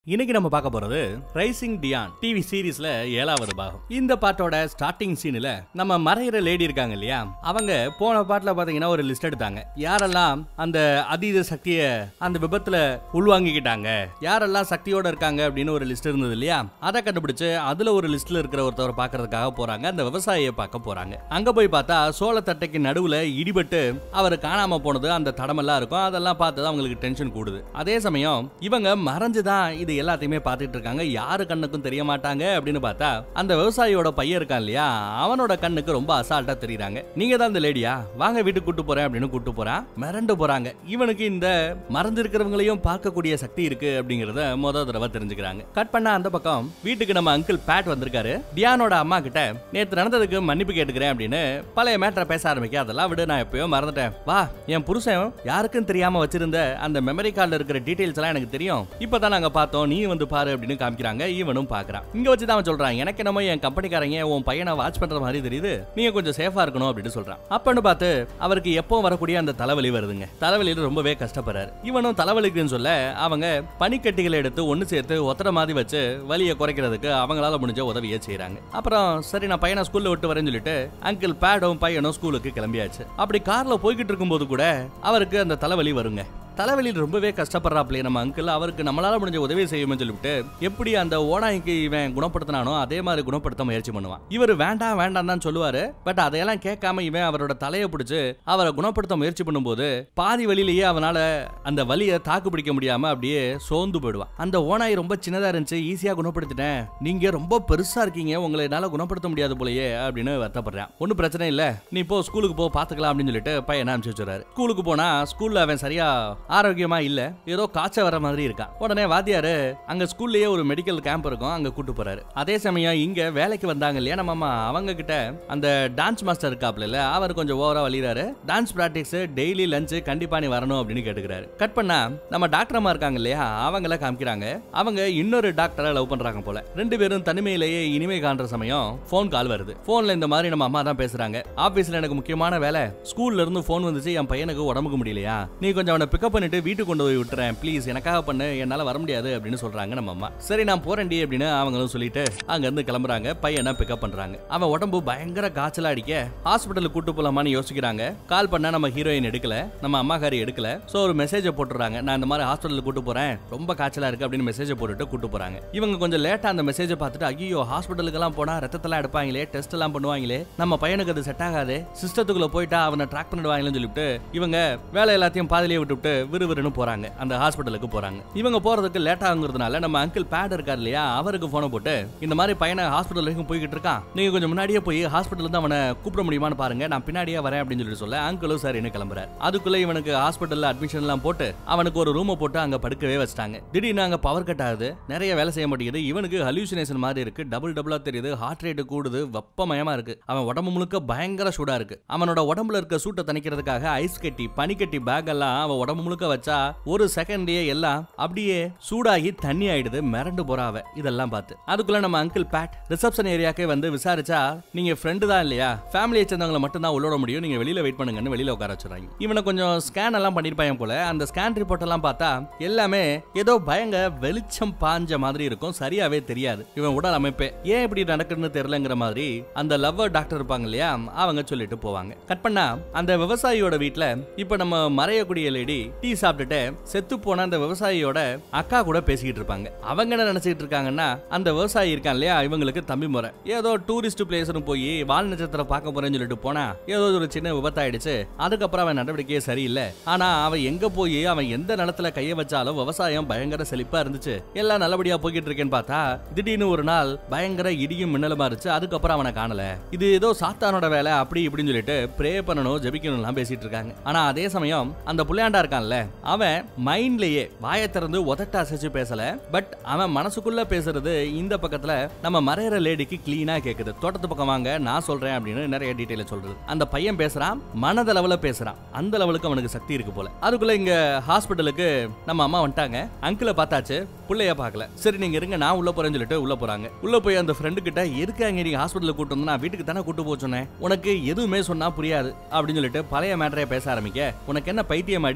இன்னைக்கு நம்ம பார்க்க போறது ரைசிங் டியான் டிவி சீரிஸ்ல 7வது பாகம். இந்த பாட்டோட ஸ்டார்டிங் சீன்ல நம்ம மறையிற லேடி இருக்காங்க இல்லையா, அவங்க போன பாட்டுல பாத்தீங்கன்னா ஒரு லிஸ்ட் எடுத்தாங்க. யாரெல்லாம் அந்த அதீத சக்திய அந்த விபத்துல உள்வாங்கிக்கிட்டாங்க, யாரெல்லாம் சக்தியோட இருக்காங்க அப்படின்னு ஒரு லிஸ்ட் இருந்தது இல்லையா, அதை கண்டுபிடிச்சு அதுல ஒரு லிஸ்ட்ல இருக்கிற ஒருத்தவரை பாக்குறதுக்காக போறாங்க. அந்த விவசாயியை பார்க்க போறாங்க. அங்க போய் பார்த்தா சோளத்தட்டைக்கு நடுவுல இடிபட்டு அவர் காணாம போனது அந்த தடமெல்லாம் இருக்கும். அதெல்லாம் பார்த்தது அவங்களுக்கு டென்ஷன் கூடுது. அதே சமயம் இவங்க மறைஞ்சுதான் இது எல்லாத்தையுமே பார்த்துட்டு இருக்காங்க. யாரு கண்ணுக்கும் தெரிய மாட்டாங்க அப்படின்னு பார்த்தா அந்த விவசாயியோட பையன் இருக்கான் இல்லையா, அவனோட கண்ணுக்கு ரொம்ப அசால்ட்டா தெரியுறாங்க. நீங்க தான் இந்த லேடியா, வாங்க வீட்டுக்கு கூட்டு போறேன் அப்படின்னு கூட்டு போறான். மிரண்டு போறாங்க. இவனுக்கு இந்த மறைஞ்சிருக்கிறவங்களையும் பார்க்கக்கூடிய சக்தி இருக்கு அப்படிங்கறத முத தடவை தெரிஞ்சுக்கிறாங்க. கட் பண்ணா அந்த பக்கம் வீட்டுக்கு நம்ம அங்கிள் பேட் வந்திருக்காரு. டியானோட அம்மா கிட்ட நேத்து நடந்ததுக்கு மன்னிப்பு கேட்டுக்கிறேன் அப்படின்னு பழைய மேட்டரை பேச ஆரம்பிக்க. அதெல்லாம் விட, நான் எப்பயோ மறந்துட்டேன். வா, என் புருஷன் யாருக்கும் தெரியாம வச்சிருந்த அந்த மெமரி கார்டுல இருக்கிற டீடைல்ஸ் எல்லாம் எனக்கு தெரியும். இப்பதான் நாங்க பார்த்தோம், நீ வந்து பாரு அப்படின்னு காமிக்கிறாங்க. இவனும் பாக்குறான். இங்க வச்சுதான் அவன் சொல்றான், எனக்கு என்னமோ என் கம்பெனிக்காரங்க உன் பையனை வாட்ச் பண்ற மாதிரி தெரியுது, நீங்க கொஞ்சம் சேஃபா இருக்கணும் அப்படின்னு சொல்றான். அப்பன்னு பார்த்து அவருக்கு எப்போ வரக்கூடிய அந்த தலைவலி வருதுங்க. தலைவலியில ரொம்பவே கஷ்டப்படுறாரு. இவனும் தலைவலிக்குன்னு சொல்ல அவங்க பனிக்கட்டிகளை எடுத்து ஒன்னு சேர்த்து ஒத்தட மாதிரி வச்சு வலியை குறைக்கிறதுக்கு அவங்களால முடிஞ்ச உதவியை செய்யறாங்க. அப்புறம் சரி, நான் பையனை ஸ்கூல்ல விட்டு வரேன்னு சொல்லிட்டு அங்கிள் பேடும் பையனும் ஸ்கூலுக்கு கிளம்பியாச்சு. அப்படி கார்ல போய்கிட்டு இருக்கும்போது கூட அவருக்கு அந்த தலைவலி வருங்க. தலைவலியில் ரொம்பவே கஷ்டப்படுறாப்லையே நம்ம அங்கிள். அவருக்கு நம்மளால முடிஞ்ச உதவி செய்யும்னு சொல்லிவிட்டு எப்படி அந்த ஓனாய்க்கு இவன் குணப்படுத்தினானோ அதே மாதிரி குணப்படுத்த முயற்சி பண்ணுவான். இவர் வேண்டாம் வேண்டாம் தான் சொல்லுவாரு. பட் அதையெல்லாம் கேட்காம இவன் அவரோட தலையை பிடிச்சு அவரை குணப்படுத்த முயற்சி பண்ணும்போது பாதி வழியிலேயே அவனால அந்த வலியை தாக்கு பிடிக்க முடியாம அப்படியே சோர்ந்து போயிடுவான். அந்த ஓனாய் ரொம்ப சின்னதா இருந்துச்சு, ஈஸியா குணப்படுத்திட்டேன், நீங்க ரொம்ப பெருசா இருக்கீங்க, உங்களை என்னால குணப்படுத்த முடியாது போலயே அப்படின்னு வருத்தப்படுறான். ஒன்னும் பிரச்சனை இல்ல, நீ போ, ஸ்கூலுக்கு போ, பாத்துக்கலாம் அப்படின்னு சொல்லிட்டு பையனை அனுப்பிச்சு வச்சுறாரு. ஸ்கூலுக்கு போனா ஸ்கூல்ல அவன் சரியா ஆரோக்கியமா இல்ல, ஏதோ காய்ச்சல் வர மாதிரி இருக்கா. உடனே வாத்தியாரு அங்க ஸ்கூல்லயே ஒரு மெடிக்கல் கேம்ப் இருக்கும், அங்க கூட்டு போறாரு. அதே சமயம் இங்க வேலைக்கு வந்தாங்க இல்லையா நம்ம அம்மா, அவங்க கிட்ட அந்த டான்ஸ் மாஸ்டர் இருக்காப்ல, அவர் கொஞ்சம் ஓவரா வலிறாரு. டான்ஸ் பிராக்டிஸ் டெய்லி லஞ்ச் கண்டிப்பா நீ வரணும் அப்படின்னு கேட்டுக்கிறாரு. கட் பண்ணா நம்ம டாக்டர் அம்மா இருக்காங்க இல்லையா, அவங்கள காமிக்கிறாங்க. அவங்க இன்னொரு டாக்டரை லவ் பண்றாங்க போல. ரெண்டு பேரும் தனிமையிலேயே இனிமை காண்ற சமயம் போன் கால் வருது. போன்ல இந்த மாதிரி நம்ம அம்மா தான் பேசுறாங்க. ஆபீஸ்ல எனக்கு முக்கியமான வேலை, ஸ்கூல்ல இருந்து போன் வந்துச்சு, என் பையனுக்கு உடம்புக்கு முடியலையா, நீ கொஞ்சம் அவனை பிக்கப் பண்ணிட்டு வீட்டுக்கு கொண்டு போய் விட்டுறேன் ப்ளீஸ், எனக்காக பண்ணு, என்னால வர முடியாது அப்படின்னு சொல்றாங்க நம்ம அம்மா. சரி நான் போறேன்டி அப்படின்னு அவங்களும் சொல்லிட்டு அங்க இருந்து கிளம்புறாங்க. பையனை பிக்கப் பண்றாங்க. அவன் உடம்பு பயங்கர காய்ச்சலா அடிக்க ஹாஸ்பிட்டலுக்கு கூட்டு போலாமான்னு யோசிக்கிறாங்க. கால் பண்ணா நம்ம ஹீரோயின் எடுக்கல, நம்ம அம்மாக்காரி எடுக்கல. சோ ஒரு மெசேஜ் போட்டுறாங்க, நான் இந்த மாதிரி ஹாஸ்பிட்டலுக்கு கூட்டு போறேன், ரொம்ப காய்ச்சலா இருக்கு அப்படின்னு மெசேஜ் போட்டுட்டு கூட்டு போறாங்க. இவங்க கொஞ்சம் லேட்டா அந்த மெசேஜ் பார்த்துட்டு ஐயோ ஹாஸ்பிட்டலுக்கு எல்லாம் போனா ரத்தத்தெல்லாம் எடுப்பாங்களே, டெஸ்ட் எல்லாம் பண்ணுவாங்களே, நம்ம பையனுக்கு அது செட் ஆகாது, சிஸ்டத்துக்குள்ள போயிட்டா அவனை ட்ராக் பண்ணிடுவாங்களேன்னு சொல்லிட்டு இவங்க வேலை எல்லாத்தையும் பாதிலேயே விட்டுவிட்டு விறுவிறுன்னு போறாங்க. அந்த ஹாஸ்பிட்டலுக்கு போறாங்க. இவங்க போறதுக்கு லேட் ஆகுங்கிறதுனால நம்ம அங்கிள் பேட் இருக்கார் இல்லையா, அவருக்கு போனை போட்டு இந்த மாதிரி பையனை ஹாஸ்பிட்டல் வரைக்கும் போய்கிட்டு இருக்கான், நீங்க கொஞ்சம் முன்னாடியே போய் ஹாஸ்பிட்டல் இருந்து அவனை கூப்பிட முடியுமான்னு பாருங்க, நான் பின்னாடியே வரேன் அப்படின்னு சொல்லி சொல்ல அங்கிளும் சரின்னு கிளம்புறாரு. அதுக்குள்ள இவனுக்கு ஹாஸ்பிட்டல்ல அட்மிஷன் எல்லாம் போட்டு அவனுக்கு ஒரு ரூமை போட்டு அங்க படுக்கவே வச்சிட்டாங்க. திடீர்னு அங்க பவர் கட் ஆகுது, நிறைய வேலை செய்ய மாட்டேங்குது. இவனுக்கு ஹலூசினேஷன் மாதிரி இருக்கு, டபுளா தெரியுது, ஹார்ட் ரேட் கூடுது, வெப்பமயமா இருக்கு. அவன் உடம்பு முழுக்க பயங்கர சூடா இருக்கு. அவனோட உடம்புல இருக்க சூட்டை தணிக்கிறதுக்காக ஐஸ் கட்டி பனிக்கட்டி பேக் எல்லாம் அவன் உடம்பு முழுக்க வச்சா ஒரு செகண்ட்லயே எல்லாம் அப்படியே சூடாகி தண்ணி ஆயிடுது. மிரண்டு போறாவ இதெல்லாம் பார்த்து. அதுக்குள்ள நம்ம அங்கிள் பேட் ரிசப்ஷன் ஏரியாக்கே வந்து விசாரிச்சா, நீங்க ஃப்ரெண்டு தான் இல்லையா, ஃபேமிலியை சேர்ந்தவங்களை மட்டும் தான் உள்ளோட முடியும், நீங்க வெளியில வெயிட் பண்ணுங்கன்னு வெளியில உட்கார வச்சுறாங்க. இவனை கொஞ்சம் ஸ்கேன் எல்லாம் பண்ணிருப்பாங்க போல. அந்த ஸ்கேன் ரிப்போர்ட் எல்லாம் பார்த்தா எல்லாமே ஏதோ பயங்கர வெளிச்சம் பாஞ்ச மாதிரி இருக்கும், சரியாவே தெரியாது இவன் உடல் அமைப்பே. ஏன் இப்படி நடக்குதுன்னு தெரியலங்கிற மாதிரி அந்த லவ்வர் டாக்டர் இருப்பாங்க இல்லையா, அவங்க சொல்லிட்டு போவாங்க. கட் பண்ணா அந்த விவசாயியோட வீட்டுல இப்ப நம்ம மறையக்கூடிய லேடி டீ சாப்பிட்டுட்டு செத்து போன அந்த விவசாயியோட அக்கா கூட பேசிக்கிட்டு இருப்பாங்க. அவங்க என்ன நினைச்சிட்டு இருக்காங்கன்னா, அந்த விவசாயி இருக்கான் இல்லையா, இவங்களுக்கு தம்பி முறை, ஏதோ டூரிஸ்ட் பிளேஸ்னு போய் வால் நட்சத்திரம் பார்க்க போறேன்னு சொல்லிட்டு போனா ஏதோ ஒரு சின்ன விபத்தாயிடுச்சு. அதுக்கப்புறம் அவன் நடவடிக்கையே சரியில்லை. ஆனா அவன் எங்க போய் அவன் எந்த நிலத்துல கைய வச்சாலும் விவசாயம் பயங்கர செழிப்பா இருந்துச்சு, எல்லாம் நல்லபடியா போய்கிட்டு இருக்கேன்னு பார்த்தா திடீர்னு ஒரு நாள் பயங்கர இடியும் மின்னலுமா இருந்துச்சு. அதுக்கப்புறம் அவனை காணல. இது ஏதோ சாத்தானோட வேலை அப்படி இப்படின்னு சொல்லிட்டு ப்ரே பண்ணணும் ஜெபிக்கணும் எல்லாம் பேசிட்டு இருக்காங்க. ஆனா அதே சமயம் அந்த புள்ளையாண்டா இருக்கான்ல, அவன் மைண்ட்லயே வாயை திறந்து உதட்ட அசைச்சு பேசல. பட் அவன் மனசுக்குள்ள பேசுறது இந்த பக்கத்துல நம்ம மறையிற லேடிக்கு கிளீனா கேக்குது. தோட்டத்து பக்கம் வாங்க நான் சொல்றேன் அப்படின்னு நிறைய டீடைல சொல்றது. அந்த பையன் பேசுறான், மனதளவுல பேசுறான். அந்த லெவலுக்கு அவனுக்கு சக்தி இருக்கு போல. அதுக்குள்ள இங்க ஹாஸ்பிட்டலுக்கு நம்ம அம்மா வந்துட்டாங்க. அங்கிளை பார்த்தாச்சு, புள்ளைய பார்க்கல. சரி நீங்க இருங்க நான் உள்ள போறேன்னு சொல்லிட்டு உள்ள போறாங்க. உள்ள போய் அந்த ஃப்ரெண்டு கிட்ட இருக்காங்க, நீங்க ஹாஸ்பிட்டலுக்கு கூட்டு வந்து நான் வீட்டுக்கு தானே கூட்டு போக சொன்னேன், உனக்கு எதுவுமே சொன்னா புரியாது அப்படின்னு சொல்லிட்டு பழைய மேட்டரைய பேச ஆரம்பிக்க, உனக்கு என்ன பைத்தியம் ஆடி இன்னும்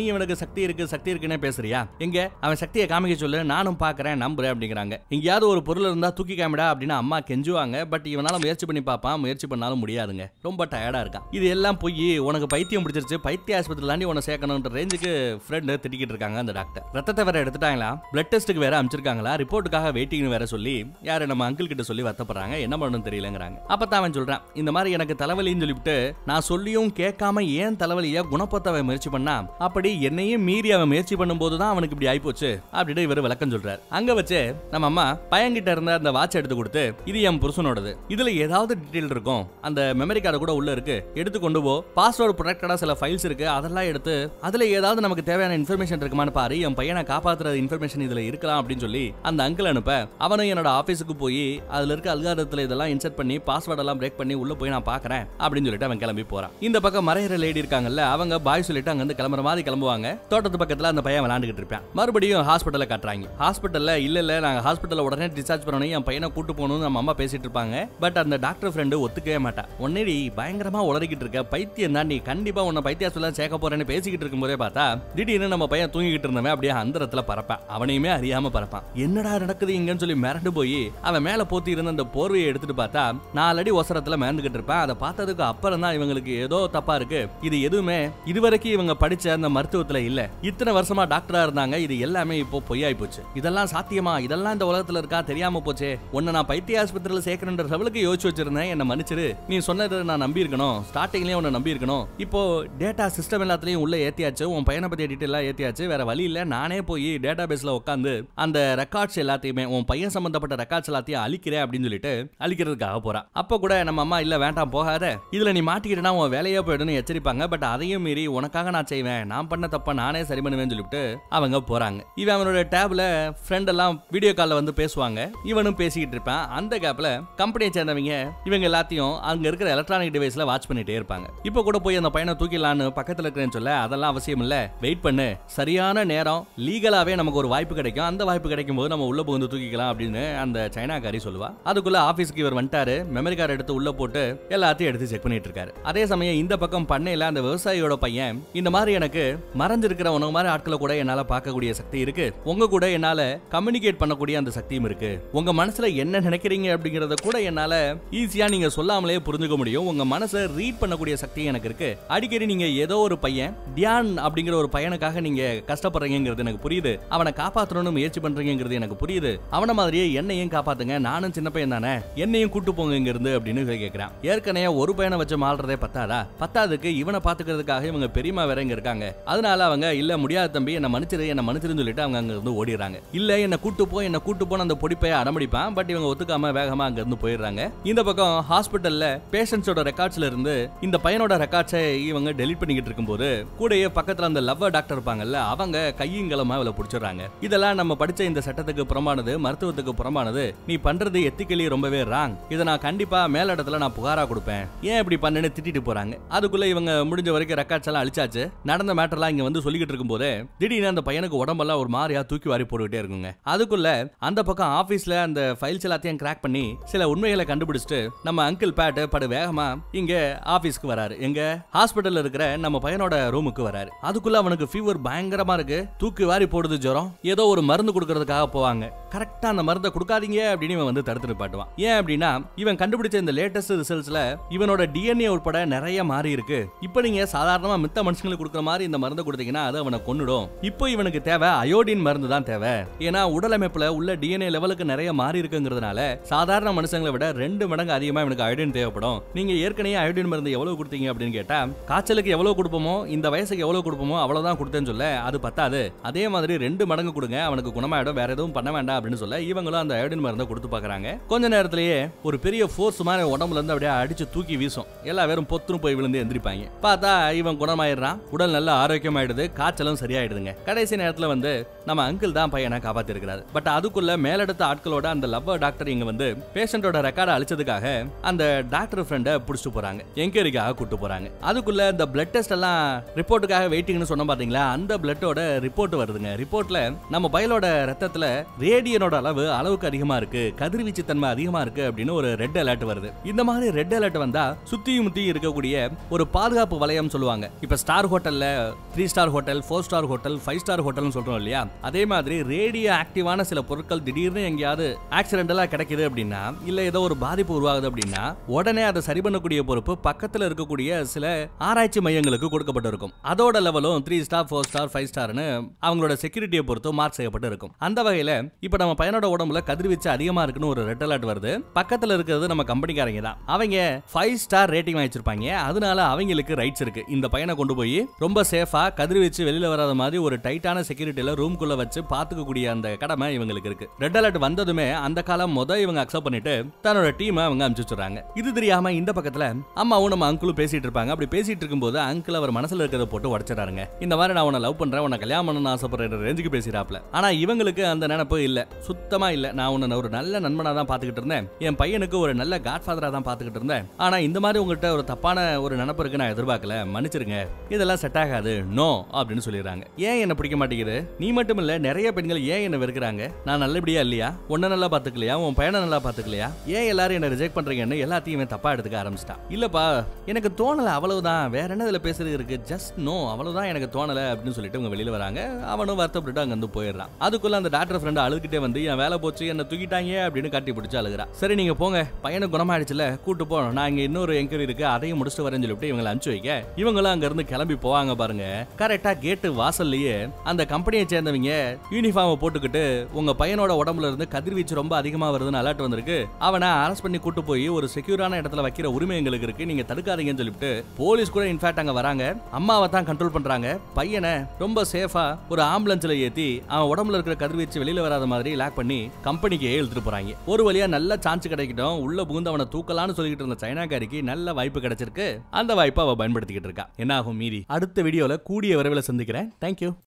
இவனுக்கு சக்தி இருக்குன்னு பேசுறியா? எங்க அவன் சக்தியை காமிக்க சொல்லு, நானும் பாக்குறேன் நம்புறேன் அப்படிங்கிறாங்க. எங்கயாவது ஒரு பொருள் இருந்தா தூக்கி காமிடா அப்படின்னு அம்மா கெஞ்சுவாங்க. பட் இவனால முயற்சி பண்ணி பாப்பான், முயற்சி பண்ணாலும் முடியாதுங்க. ரொம்ப டயர்டா இருக்கான். இது எல்லாம் போய் உனக்கு பைத்தியம் பிடிச்சிருச்சு, பைத்திய ஆஸ்பத்திரியில தாண்டி உன சேர்க்கணும்ன்ற ரேஞ்சுக்கு ஃப்ரெண்ட் திட்டிக்கிட்டு இருக்காங்க அந்த டாக்டர். ரத்தத்தை வேற எடுத்துட்டாங்களா, பிளட் டெஸ்ட்டுக்கு வேற அனுப்பிச்சிருக்காங்களா, ரிப்போர்ட்டுக்காக வெயிட்டிங் வேற சொல்லி யாரு நம்ம அங்கிள் கிட்ட சொல்லி வருத்தப்படுறாங்க. என்ன பண்ணணும் தெரியலங்கிறாங்க. அப்பதான் அவன் சொல்றான், இந்த மாதிரி எனக்கு தலைவலின்னு சொல்லிவிட்டு நான் சொல்லியும் கேட்காம ஏன் தலைவலியை குணப்படுத்த முயற்சி பண்ணா, அப்படி என்னையும் மீறி அவன் முயற்சி பண்ணும்போது தான் அவனுக்கு இப்படி ஆயிப்போச்சு அப்படின்னு இவர் விளக்கம் சொல்றாரு. அங்க வச்சு நம்ம அம்மா பையன்கிட்ட இருந்த அந்த வாட்ச் எடுத்து கொடுத்து, இது என் புருஷனோடது, இதுல ஏதாவது டீடைல் இருக்கும், அந்த மெமரி கார்டு கூட உள்ள இருக்கு, எடுத்து கொண்டு போ, பாஸ்வேர்டு ப்ரொடெக்டடா சில ஃபைல்ஸ் இருக்கு, அதெல்லாம் எடுத்து அதுல ஏதாவது நமக்கு தேவையான இன்ஃபர்மேஷன் இருக்குமான்னு பாரு, என் பையனை காப்பாத்துற இன்ஃபர்மேஷன் இதுல இருக்கலாம் அப்படின்னு சொல்லி அந்த அங்கிள் அனுப்ப, அவனும் என்னோட ஆபீஸுக்கு போய் அதுல இருக்க அல்காரிதத்துல இதெல்லாம் இன்சர்ட் பண்ணி பாஸ்வேர்ட் எல்லாம் பிரேக் பண்ணி உள்ள போய் நான் பாக்குறேன் அப்படின்னு சொல்லிட்டு அவன் கிளம்பி போறான். இந்த பக்கம் மறையிற லேடி இருக்காங்கல்ல, அவங்க பாய் சொல்லிட்டு அங்க இருந்து கிளம்புற மாதிரி கிளம்புவாங்க. தோட்டத்து பக்கத்துல அந்த பையன் விளையாண்டுகிட்டு இருப்பான். மறுபடியும் ஹாஸ்பிட்டல்ல காட்டுறாங்க. ஹாஸ்பிட்டல்ல இல்ல நாங்க ஹாஸ்பிட்டல்ல உடனே டிஸ்சார்ஜ் பண்ணணும், என் பையனை கூட்டு போகணும்னு நம்ம அம்மா பேசிட்டு இருப்பாங்க. பட் அந்த டாக்டர் ஃப்ரெண்டு ஒத்துக்கவே மாட்டா. உடனே பயங்கரமா உளறிக்கிட்டு இருக்க, பைத்தியம் தான் நீ, கண்டிப்பா உன்னை பைத்தியாஸ்பத்திரியில சேர்க்க போறேன்னு பேசிக்கிட்டு இருக்கும்போதே பார்த்தா திடீர்னு நம்ம பையன் தூங்கிக்கிட்டு இருந்தவன் அப்படியே அந்தரத்துல பறப்பான். அவனையுமே அறியாம பறப்பான். என்னடா நடக்குது இங்கன்னு சொல்லி மிரண்டு போய் அவன் மேல போத்தி இருந்த அந்த போர்வையை எடுத்துட்டு பார்த்தா 4 அடி ஒசரத்துல மேந்துகிட்டு இருப்பான். அதை பார்த்ததுக்கு அப்புறம் தான் இவங்களுக்கு ஏதோ தப்பா இருக்கு, இது எதுவுமே இதுவரைக்கும் இவங்க படிச்ச அந்த மருத்துவத்துல இல்ல, இத்தனை வருஷமா டாக்டரா இருந்தாங்க, இது எல்லாமே இப்போ பொய்யாய் போச்சு, இதெல்லாம் சாத்தியமா, இதெல்லாம் இந்த உலகத்துல இருக்கா தெரியாம போச்சே, உன்னை நான் பைத்திய ஆஸ்பத்திரியில சேர்க்கணுன்ற லெவலுக்கு யோசிச்சு வச்சிருந்தேன், என்ன மன்னிச்சிரு, நீ சொன்னதை நான் நம்பி இருக்கணும், ஸ்டார்டிங்லயே உன்னை நம்பி இருக்கணும், இப்போ டேட்டா சிஸ்டம் எல்லாத்துலயும் உள்ள ஏத்தியாச்சு, உன் பையனை பத்திய டீடைல் ஏத்தியாச்சு, வேற வழி இல்ல, நானே போய் டேட்டா பேஸ்ல உட்காந்து அந்த ரெக்கார்ட்ஸ் எல்லாத்தையுமே உன் பையன் சம்பந்தப்பட்ட ரெக்கார்ட்ஸ் எல்லாத்தையும் அழிக்கிறேன் அப்படின்னு சொல்லிட்டு அழிக்கிறதுக்காக போறா. அப்ப கூட நம்ம அம்மா இல்ல வேண்டாம் போகாத, இதுல நீ மாட்டிக்கிட்டா உன் வேலையே போயிடுன்னு எச்சரிப்பாங்க. பட் அதையும் மீறி உனக்காக நான் செய்வேன், நான் பண்ண தப்ப நானே சரி பண்ணுவேன்னு சொல்லிட்டு அவங்க போறாங்க. இவன் அவனோட டேப்ல ஃப்ரெண்ட் எல்லாம் வீடியோ கால்ல வந்து பேசுவாங்க, இவனும் பேசிக்கிட்டு இருப்பான். அந்த கேப்ல கம்பெனியை சேர்ந்தவங்க இவங்க எல்லாத்தையும் அங்க இருக்கிற எலக்ட்ரானிக் டிவைஸ்ல வாட்ச் பண்ணிட்டே இருப்பாங்க. இப்ப கூட போய் அந்த பையனை தூக்கிடலான்னு பக்கத்துல இருக்கிறேன்னு சொல்ல, அதெல்லாம் அவசியம் இல்ல, வெயிட் பண்ணு, சரியான நேரம் லீகலாவே நமக்கு ஒரு வாய்ப்பு கிடைக்கும், அந்த வாய்ப்பு கிடைக்கும் போது நம்ம உள்ள புகுந்து தூக்கிக்கலாம் அப்படின்னு அந்த சைனாக்காரி சொல்லுவா. அதுக்குள்ள ஆபீஸ்க்கு இவர் வந்துட்டாரு, மெமரி கார்டு எடுத்து உள்ள போட்டு எல்லாத்தையும் எடுத்து செக் பண்ணிட்டு இருக்காரு. அதே சமயம் இந்த பக்கம் பண்ணையில அந்த விவசாயியோட பையன், இந்த மாதிரி எனக்கு மறைஞ்சிருக்கிற உங்க மாதிரி ஆட்களை கூட என்னால பார்க்கக்கூடிய சக்தி இருக்கு, உங்க கூட என்னால கம்யூனிகேட் பண்ணக்கூடிய அந்த சக்தியும் இருக்கு, உங்க மனசுல என்ன நினைக்கிறீங்க அப்படிங்கறத கூட என்னால ஈஸியா நீங்க சொல்லாமலே புரிஞ்சுக்க முடியும், உங்க மனசை ரீட் பண்ணக்கூடிய சக்தி எனக்கு இருக்கு, அடிக்கடி நீங்க ஏதோ ஒரு பையன் தியான் அப்படிங்கிற ஒரு பையனுக்காக நீங்க கஷ்டப்படுறீங்கிறது எனக்கு புரியுது, அவனை காப்பாற்றணும்னு முயற்சி பண்றீங்கிறது எனக்கு புரியுது, அவன மாதிரியே என்னையும் காப்பாத்துங்க, நானும் சின்ன பையன் தானே, என்னையும் கூட்டு போங்க இங்க இருந்து அப்படின்னு கேட்கிறான். ஏற்கனவே ஒரு பையனை வச்சு மாள்றதே பத்தாதா, பத்தாதுக்கு இவனை பாத்துக்கிறதுக்காக இவங்க பெரியமா வேற இங்க இருக்காங்க, அதனால அவங்க இல்ல முடியாத தம்பி என்ன மன்னிச்சிருன்னு சொல்லிட்டு அவங்க அங்க இருந்து ஓடிடுறாங்க. இல்ல என்ன கூட்டு போன அந்த பொடிப்பைய அடம்பிடிப்பான். பட் இவங்க ஒத்துக்காம வேகமா அங்க இருந்து போயிடுறாங்க. இந்த பக்கம் ஹாஸ்பிட்டல்ல பேஷண்ட்ஸோட ரெக்கார்ட்ஸ்ல இருந்து இந்த பையனோட ரெக்கார்ட்ஸை இவங்க டெலீட் பண்ணிக்கிட்டு இருக்கும்போது கூடயே பக்கத்துல அந்த லவ்வர் டாக்டர் இருப்பாங்கல்ல, அவங்க கையங்களமா இவளை பிடிச்சிடுறாங்க. இதெல்லாம் நம்ம படிச்ச இந்த சட்டத்துக்கு புறம்பானது, மருத்துவத்துக்கு புறம்பானது, நீ பண்றது எத்திக்கலி ரொம்பவே ராங், இதை நான் கண்டிப்பா மேலிடத்துல நான் புகாரா கொடுப்பேன், ஏன் இப்படி பண்ணுன்னு திட்டிட்டு போறாங்க. அதுக்குள்ள இவங்க முடிஞ்ச வரைக்கும் ரெக்கார்ட்ஸ் எல்லாம் அழிச்சாச்சு. நடந்த மேட்டர்லாம் இங்க வந்து சொல்லிக்கிட்டு இருக்கும் போதே திடீர்னு அந்த பையனுக்கு உடம்பெல்லாம் ஒரு மாதிரியா தூக்கி வாரி போட்டுக்கிட்டே இருக்குங்க. அதுக்குள்ள அந்த பக்கம் ஆபீஸ்ல அந்த ஃபைல்ஸ் எல்லாத்தையும் கிராக் பண்ணி சில உண்மைகளை கண்டுபிடிச்சிட்டு நம்ம அங்கிள் பேட் படு வேகமா இங்க ஆபீஸ்க்கு வராரு, எங்க ஹாஸ்பிட்டல்ல இருக்கிற நம்ம பையனோட ரூமுக்கு வராரு. அதுக்குள்ள அவனுக்கு ஃபீவர் பயங்கரமா இருக்கு, தூக்கி வாரி போடுது ஜுரம், ஏதோ ஒரு மருந்து கொடுக்கறதுக்காக போவாங்க. கரெக்டா அந்த மருந்தை கொடுக்காதீங்க அப்படின்னு இவன் வந்து தடுத்து பாட்டுவான். ஏன் அப்படின்னா இவன் கண்டுபிடிச்ச இந்த லேட்டஸ்ட் ரிசல்ட்ஸ்ல இவனோட டிஎன்ஏ உட்பட நிறைய மாறி இருக்கு. இப்போ நீங்க சாதாரணமா மித்த மனுஷங்களுக்கு கொடுக்குற மாதிரி இந்த மருந்து கொடுத்தீங்கன்னா அது அவனை கொன்னுடும். இப்போ இவனுக்கு தேவை அயோடின் மருந்து தான் தேவை. ஏன்னா உடல் அமைப்புல உள்ள டிஎன்ஏ லெவலுக்கு நிறைய மாறி இருக்குங்கிறதுனால சாதாரண மனுஷங்களை விட 2 மடங்கு அதிகமா இவனுக்கு அயோடின் தேவைப்படும். நீங்க ஏற்கனவே அயோடின் மருந்து எவ்வளவு கொடுத்தீங்க அப்படின்னு கேட்டா, காய்ச்சலுக்கு எவ்வளவு கொடுப்போமோ இந்த வயசுக்கு எவ்வளவு கொடுப்போமோ அவ்வளவுதான் கொடுத்தேன்னு சொல்ல, அது பத்தாது, அதே மாதிரி 2 மடங்கு கொடுங்க, அவனுக்கு குணமாயிடும், வேற எதுவும் பண்ண வேண்டாம் அப்படின்னு சொல்ல இவங்களும் அந்த அயோடின் மருந்தை கொடுத்து பாக்குறாங்க. கொஞ்ச நேரத்திலேயே ஒரு பெரிய ஃபோர்ஸ் மாதிரி உடம்புல இருந்து அப்படியே அடிச்சு தூக்கி வீசும். எல்லா பேரும் பொத்துன்னு போய் விழுந்து எந்திரிப்பாங்க. பார்த்தா இவன் குணமாயிடுறான், உடல் நல்ல ஆரோக்கியமாயிடுது, காய்ச்சலும் சரியாயிடுதுங்க. கடைசி நேரத்துல வந்து நம்ம அங்கிள் தான் பையனை காப்பாத்தி இருக்கிறாரு. பட் அதுக்குள்ள மேலெடுத்த ஆட்களோட அந்த லவ்வர் டாக்டர் இங்க வந்து பேஷண்டோட ரெக்கார்டை அழிச்சதுக்காக அந்த டாக்டர் ஃப்ரெண்டை புடிச்சிட்டு போறாங்க, என்கொயரிக்காக கூட்டு போறாங்க. அதுக்குள்ள இந்த பிளட் டெஸ்ட் எல்லாம் ரிப்போர்ட்டுக்காக வெயிட்டிங்னு சொன்ன பாத்தீங்களா, அந்த பிளட்டோட ரிப்போர்ட் வருதுங்க. ரிப்போர்ட்ல நம்ம பையலோட ரத்தத்துல ரேடியனோட அளவுக்கு அதிகமா இருக்கு, கதிர்வீச்சு தன்மை அதிகமா இருக்கு அப்படின்னு ஒரு ரெட் அலர்ட் வருது. இந்த மாதிரி ரெட் அலர்ட் வந்தா சுத்தி முத்தி இருக்கக்கூடிய ஒரு பாதுகாப்பு வளையம் சொல்லுவாங்க. இப்ப ஸ்டார் ஹோட்டல்ல 3 star hotel, 4 star hotel, 5 star ஹோட்டல்னு சொல்றோம் இல்லையா, அதே மாதிரி ரேடியோ ஆக்டிவான சில பொருட்கள் திடீர்னு எங்கேயாவது ஆக்சிடென்டலா கிடைக்குது அப்படின்னா, இல்ல ஏதோ ஒரு பாதிப்பு உருவாகுது அப்படின்னா உடனே அதை சரி பண்ணக்கூடிய பொறுப்பு பக்கத்துல இருக்கக்கூடிய சில ஆராய்ச்சி மையங்களுக்கு கொடுக்கப்பட்டிருக்கும். அதோட லெவலும் 3 ஸ்டார், 4 ஸ்டார், 5 ஸ்டார்னு அவங்களோட செக்யூரிட்டியை பொறுத்து மார்க் செய்யப்பட்டு இருக்கும். அந்த வகையில இப்ப நம்ம பையனோட உடம்புல கதிர்வீச்சு அதிகமா இருக்குன்னு ஒரு ரெட் அலர்ட் வருது. பக்கத்துல இருக்கிறது நம்ம கம்பெனிக்காரங்க தான். அவங்க 5 ஸ்டார் ரேட்டிங் வாங்கிச்சிருப்பாங்க. அதனால அவங்களுக்கு ரைட்ஸ் இருக்கு. இந்த பையனை கொண்டு போய் ரொம்ப சேஃபா கதிர்வீச்சு வெளியில வராத மாதிரி ஒரு டைட்டான செக்யூரிட்டில ரூம்குள்ள வச்சு பாத்துக்கக்கூடிய அந்த கடமை இவங்களுக்கு இருக்கு. ரெட் அலர்ட் வந்ததுமே அந்த காலம் இவங்க அக்செப்ட் பண்ணிட்டு தன்னோட டீமை அவங்க அனுப்பிச்சுறாங்க. இது தெரியாம இந்த பக்கத்துல அம்மாவும் நம்ம அங்கிளும் பேசிட்டு இருப்பாங்க. அப்படி பேசிட்டு இருக்கும்போது அங்கிள் அவர் மனசுல இருக்கிறத போட்டு உடைச்சிடாருங்க. இந்த மாதிரி நான் உன்னை லவ் பண்றேன், உன்னை கல்யாணம் பண்ணணும்னு ஆசைப்படுற ரேஞ்சுக்கு பேசிறாப்ல. ஆனா இவங்களுக்கு அந்த நினைப்பு இல்ல, சுத்தமா இல்ல. நான் உன்னை ஒரு நல்ல நண்பனா தான் பாத்துக்கிட்டு இருந்தேன், என் பையனுக்கு ஒரு நல்ல காட்ஃபாதரா தான் பாத்துக்கிட்டு இருந்தேன். ஆனா இந்த மாதிரி உங்ககிட்ட ஒரு தப்பான ஒரு நினைப்பு இருக்கு நான் எதிர்பார்க்கல, மன்னிச்சிருங்க, இதெல்லாம் செட் ஆகாது, நோ அப்படின்னு சொல்லிடுறாங்க. ஏன் என்ன பிடிக்க மாட்டேங்குது, நீ மட்டும் இல்ல நிறைய பெண்கள் ஏன் என்ன வெறுக்கிறாங்க, நான் நல்லபடியா இல்லையா, உன்னை நல்லா பாத்துக்கலையா, உன் பையனை நல்லா பாத்துக்கலையா, ஏன் எல்லாரும் என்ன ரிஜெக்ட் பண்றீங்கன்னு எல்லாத்தையுமே தப்பா எடுத்துக்க ஆரம்பிச்சிட்டான். இல்லப்பா எனக்கு தோணல, அவ்வளவுதான், வேற என்ன இதுல பேசுறது இருக்கு, ஜஸ்ட் நோ, அவ்வளவுதான், எனக்கு தோணல அப்படின்னு சொல்லிட்டு அவங்க வெளியில வராங்க. அவனும் வருத்தப்பட்டு அங்க வந்து போயிடுறான். அதுக்குள்ள அந்த டாக்டர் ஃப்ரெண்ட் அழுதுகிட்டே வந்து என் வேலை போச்சு, என்ன தூக்கிட்டாங்க அப்படின்னு காட்டி பிடிச்சு அழுகிறா. சரி நீங்க போங்க, பையனுக்கு குணமாயிடுச்சுல, கூட்டு போ, நான் இங்க இன்னொரு என்கொயரி இருக்கு அதையும் முடிச்சுட்டு வரேன்னு சொல்லிட்டு இவங்களை அனுப்பிச்சு வைக்க இவங்களும் அங்க இருந்து கிளம்பி போவாங்க. பாருங்க, கரெக்டா கேட்டு வாசல்லையே அந்த கம்பெனியை சேர்ந்தவங்க யூனிஃபார்ம் போட்டுக்கிட்டு உங்க பையனோட உடம்புல இருந்து கதிர்வீச்சு ரொம்ப அதிகமா வருதுன்னு அலர்ட் வந்திருக்கு, அவனை அரெஸ்ட் பண்ணி கூட்டு போய் ஒரு செக்யூரான இடத்துல வைக்கிற உரிமை எங்களுக்கு இருக்கு, நீங்க தடுக்காதீங்கன்னு சொல்லிட்டு போலீஸ் கூட இன்ஃபேக்ட் அங்க வராங்க. அம்மாவை தான் கண்ட்ரோல் பண்றாங்க. பையனை ரொம்ப சேஃபா ஒரு ஆம்புலன்ஸ்ல ஏத்தி அவன் உடம்புல இருக்கிற கதிர்வீச்சு வெளியில வராத மாதிரி லாக் பண்ணி கம்பெனிக்கு இழுத்துட்டு போறாங்க. ஒரு வழியா நல்ல சான்ஸ் கிடைக்கட்டும், உள்ள புகுந்து அவனை தூக்கலான்னு சொல்லிட்டு இருந்த சைனாக்காரிக்கு நல்ல வாய்ப்பு கிடைச்சிருக்கு. அந்த வாய்ப்பை அவ பயன்படுத்திக்கிட்டு இருக்கா. என்ன ஆகும் மீறி அடுத்த வீடியோல கூடிய விரைவில் சந்திக்கிறேன். தேங்க்யூ.